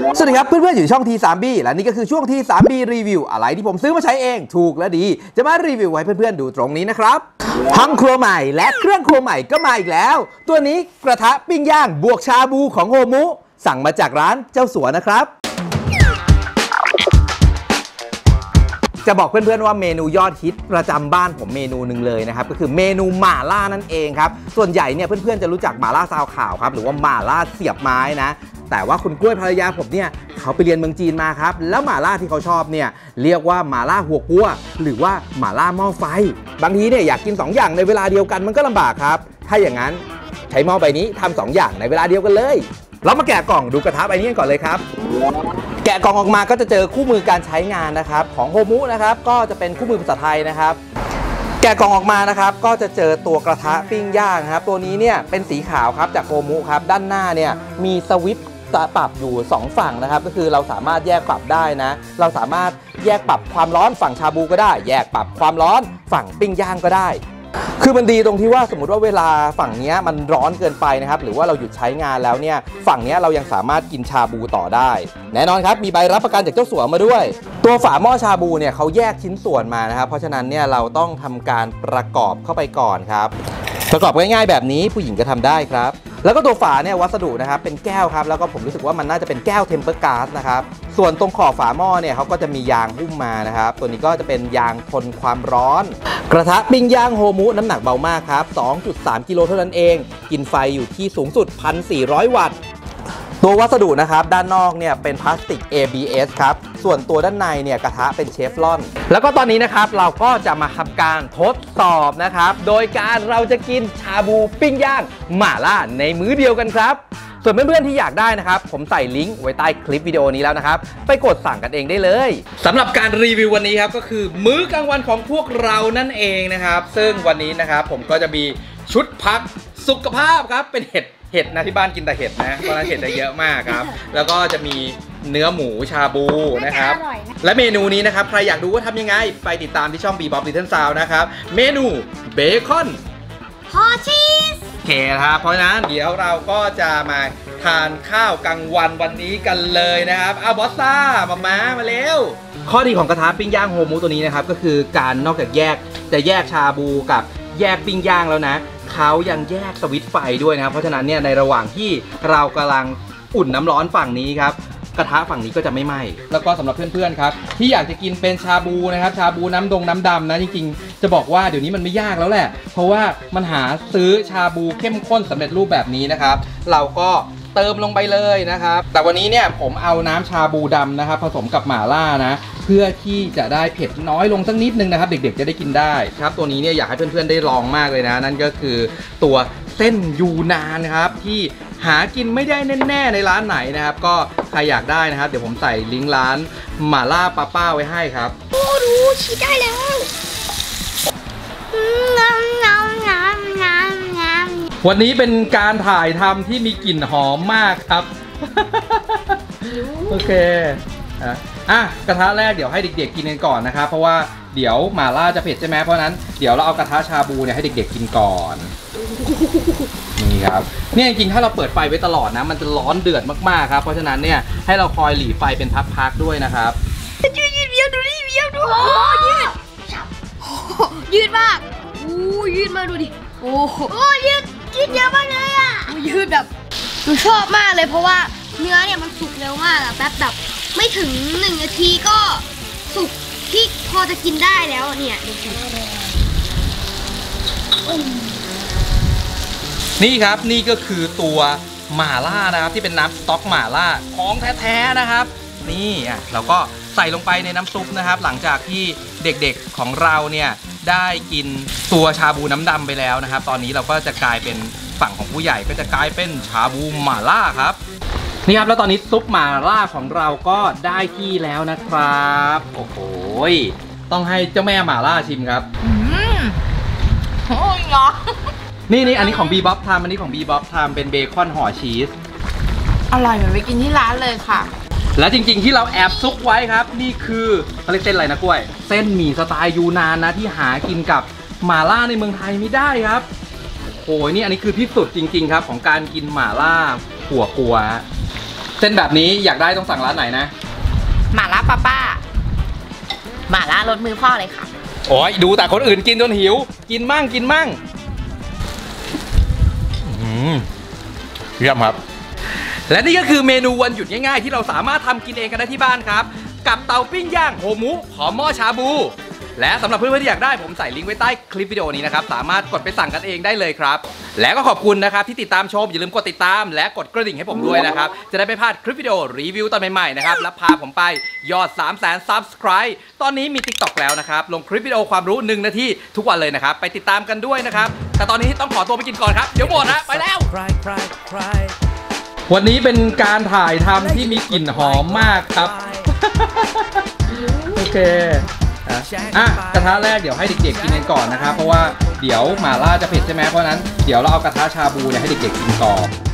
สวัสดีครับเพื่อนๆอยู่ช่องที 3B และนี่ก็คือช่วงที 3B รีวิวอะไรที่ผมซื้อมาใช้เองถูกและดีจะมารีวิวให้เพื่อนๆดูตรงนี้นะครับห้องครัวใหม่และเครื่องครัวใหม่ก็มาอีกแล้วตัวนี้กระทะปิ้งย่างบวกชาบูของโฮมุสั่งมาจากร้านเจ้าสัวนะครับจะบอกเพื่อนๆว่าเมนูยอดฮิตประจำบ้านผมเมนูหนึ่งเลยนะครับก็คือเมนูหม่าล่านั่นเองครับส่วนใหญ่เนี่ยเพื่อนๆจะรู้จักหม่าล่าซาวขาวครับหรือว่าหม่าล่าเสียบไม้นะแต่ว่าคุณกล้วยภรรยาผมเนี่ยเขาไปเรียนเมืองจีนมาครับแล้วหม่าล่าที่เขาชอบเนี่ยเรียกว่าหม่าล่าหัวกั้วหรือว่าหม่าล่าหม้อไฟบางทีเนี่ยอยากกิน2 อย่างในเวลาเดียวกันมันก็ลำบากครับถ้าอย่างนั้นใช้หม้อใบนี้ทำ2 อย่างในเวลาเดียวกันเลยเรามาแกะกล่องดูกระทะใบนี้กันก่อนเลยครับแกะกล่องออกมาก็จะเจอคู่มือการใช้งานนะครับของโฮมุนะครับก็จะเป็นคู่มือภาษาไทยนะครับแกะกล่องออกมานะครับก็จะเจอตัวกระทะปิ้งย่างครับตัวนี้เนี่ยเป็นสีขาวครับจากโฮมุครับด้านหน้าเนี่ยมีสวิตช์ปรับอยู่2ฝั่งนะครับก็คือเราสามารถแยกปรับได้นะเราสามารถแยกปรับความร้อนฝั่งชาบูก็ได้แยกปรับความร้อนฝั่งปิ้งย่างก็ได้คือมันดีตรงที่ว่าสมมุติว่าเวลาฝั่งนี้มันร้อนเกินไปนะครับหรือว่าเราหยุดใช้งานแล้วเนี่ยฝั่งนี้เรายังสามารถกินชาบูต่อได้แน่นอนครับมีใบรับประกันจากเจ้าสัวมาด้วยตัวฝาหม้อชาบูเนี่ยเขาแยกชิ้นส่วนมานะครับเพราะฉะนั้นเนี่ยเราต้องทำการประกอบเข้าไปก่อนครับประกอบง่ายๆแบบนี้ผู้หญิงก็ทำได้ครับแล้วก็ตัวฝาเนี่ยวัสดุนะครับเป็นแก้วครับแล้วก็ผมรู้สึกว่ามันน่าจะเป็นแก้วเทมเปอร์ก๊าซนะครับส่วนตรงขอบฝาหม้อเนี่ยเขาก็จะมียางหุ้มมานะครับตัวนี้ก็จะเป็นยางทนความร้อนกระทะปิ้งย่างโฮมุน้ำหนักเบามากครับ 2.3 กิโลเท่านั้นเองกินไฟอยู่ที่สูงสุด 1,400 วัตต์ตัววัสดุนะครับด้านนอกเนี่ยเป็นพลาสติก ABS ครับส่วนตัวด้านในเนี่ยกระทะเป็นเชฟลอนแล้วก็ตอนนี้นะครับเราก็จะมาทำการทดสอบนะครับโดยการเราจะกินชาบูปิ้งย่างหม่าล่าในมื้อเดียวกันครับส่วนเพื่อนๆที่อยากได้นะครับผมใส่ลิงก์ไว้ใต้คลิปวิดีโอนี้แล้วนะครับไปกดสั่งกันเองได้เลยสำหรับการรีวิววันนี้ครับก็คือมื้อกลางวันของพวกเรานั่นเองนะครับซึ่งวันนี้นะครับผมก็จะมีชุดพักสุขภาพครับเป็นเห็ดนะที่บ้านกินแต่เห็ดนะเพราะฉะนั้นเห็ดจะเยอะมากครับแล้วก็จะมีเนื้อหมูชาบูนะครับและเมนูนี้นะครับใครอยากดูว่าทำยังไงไปติดตามที่ช่อง Bebop Little Sound นะครับเมนูเบคอนฮอชีสโอเคนะครับเพราะฉะนั้นเดี๋ยวเราก็จะมาทานข้าวกลางวันนี้กันเลยนะครับบอสซ่ามาเร็วข้อดีของกระทะปิ้งย่างโฮมุตัวนี้นะครับก็คือการนอกจากจะแยกชาบูกับแยกปิ้งย่างแล้วนะเขายังแยกสวิตช์ไฟด้วยนะครับเพราะฉะนั้นเนี่ยในระหว่างที่เรากำลังอุ่นน้ำร้อนฝั่งนี้ครับกระทะฝั่งนี้ก็จะไม่ไหม้แล้วก็สำหรับเพื่อนๆครับที่อยากจะกินเป็นชาบูนะครับชาบูน้ำดำนะจริงๆจะบอกว่าเดี๋ยวนี้มันไม่ยากแล้วแหละเพราะว่ามันหาซื้อชาบูเข้มข้นสำเร็จรูปแบบนี้นะครับเราก็เติมลงไปเลยนะครับแต่วันนี้เนี่ยผมเอาน้ำชาบูดำนะครับผสมกับหม่าล่านะเพื่อที่จะได้เผ็ดน้อยลงสักนิดนึงนะครับเด็กๆจะได้กินได้ครับตัวนี้เนี่ยอยากให้เพื่อนๆได้ลองมากเลยนะนั่นก็คือตัวเส้นยูนานครับที่หากินไม่ได้แน่ๆในร้านไหนนะครับก็ใครอยากได้นะครับเดี๋ยวผมใส่ลิงก์ร้านหม่าล่าป้าไว้ให้ครับโอ้ดูชิดได้แล้ววันนี้เป็นการถ่ายทำที่มีกลิ่นหอมมากครับโอเคกระทะแรกเดี๋ยวให้เด็กๆกินกันก่อนนะครับเพราะว่าเดี๋ยวหม่าล่าจะเผ็ดใช่ไหมเพราะนั้นเดี๋ยวเราเอากระทะชาบูเนี่ยให้เด็กๆกินก่อนนี่ครับเนี่ยจริงๆถ้าเราเปิดไฟไว้ตลอดนะมันจะร้อนเดือดมากๆครับเพราะฉะนั้นเนี่ยให้เราคอยหลีไฟเป็นพักๆด้วยนะครับยืดเบี้ยวดูยืดมากยืดมากดูดิโอ้ยืดเยอะมากเลยอ่ะยืดแบบหนูชอบมากเลยเพราะว่าเนื้อเนี่ยมันสุกเร็วมากอะแบบไม่ถึง1 นาทีก็สุกที่พอจะกินได้แล้วเนี่ยนี่ครับนี่ก็คือตัวหม่าล่านะครับที่เป็นน้ำสต๊อกหม่าล่าของแท้ๆนะครับนี่เราก็ใส่ลงไปในน้ำซุปนะครับหลังจากที่เด็กๆของเราเนี่ยได้กินตัวชาบูน้ำดำไปแล้วนะครับตอนนี้เราก็จะกลายเป็นฝั่งของผู้ใหญ่ก็จะกลายเป็นชาบูหม่าล่าครับนี่ครับแล้วตอนนี้ซุปหม่าล่าของเราก็ได้ที่แล้วนะครับโอ้โหต้องให้เจ้าแม่หม่าล่าชิมครับโอ้ยเหรอนี่อันนี้ของบีบ๊อบทำอันนี้ของบีบ๊อบทำเป็นเบคอนห่อชีสอร่อยเหมือนไปกินที่ร้านเลยค่ะและจริงๆที่เราแอบซุกไว้ครับนี่คือเขาเรียกเส้นอะไรนะกล้วยเส้นหมี่สไตล์ยูนานนะที่หากินกับหม่าล่าในเมืองไทยไม่ได้ครับโอ้ยนี่อันนี้คือที่สุดจริงๆครับของการกินหม่าล่าหัวกัวเส้นแบบนี้อยากได้ต้องสั่งร้านไหนนะหม่าล่าป้าหม่าล่ารสมือพ่อเลยค่ะโอ้ยดูแต่คนอื่นกินจนหิว กินมั่งเยี่ยมครับ และนี่ก็คือเมนูวันหยุดง่ายๆที่เราสามารถทำกินเองกันได้ที่บ้านครับ กับเตาปิ้งย่างโฮมุหอมหม้อชาบู และสำหรับเพื่อนๆที่อยากได้ผมใส่ลิงก์ไว้ใต้คลิปวิดีโอนี้นะครับสามารถกดไปสั่งกันเองได้เลยครับและก็ขอบคุณนะครับที่ติดตามชมอย่าลืมกดติดตามและกดกระดิ่งให้ผมด้วยนะครับจะได้ไม่พลาดคลิปวิดีโอรีวิวตอนใหม่ๆนะครับและพาผมไปยอด 300,000 Subscribe ตอนนี้มี TikTok แล้วนะครับลงคลิปวิดีโอความรู้1 นาทีทุกวันเลยนะครับไปติดตามกันด้วยนะครับแต่ตอนนี้ต้องขอตัวไปกินก่อนครับเดี๋ยวหมดนะไปแล้ววันนี้เป็นการถ่ายทำที่มีกลิ่นหอมมากครับ โอเคกระทะแรกเดี๋ยวให้เด็กๆกินกันก่อนนะครับเพราะว่าเดี๋ยวหม่าล่าจะเผ็ดใช่ไหมเพราะนั้นเดี๋ยวเราเอากระทะชาบูเนี่ยให้เด็กๆกินก่อน